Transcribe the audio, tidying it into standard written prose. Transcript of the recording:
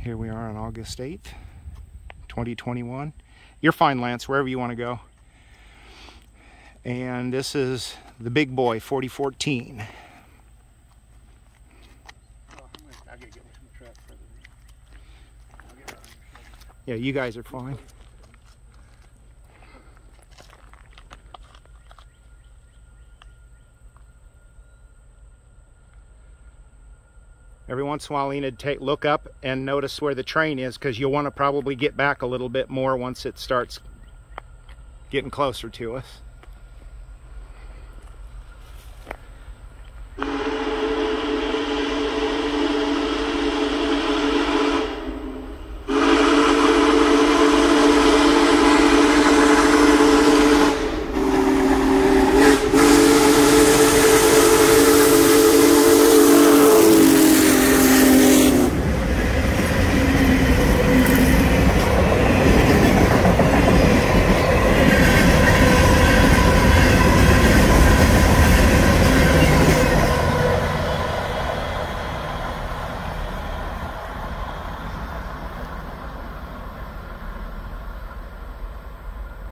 Here we are on August 8th, 2021. You're fine, Lance, wherever you want to go. And this is the big boy, 4014. Yeah, you guys are fine. Every once in a while, you need to look up and notice where the train is, because you'll want to probably get back a little bit more once it starts getting closer to us.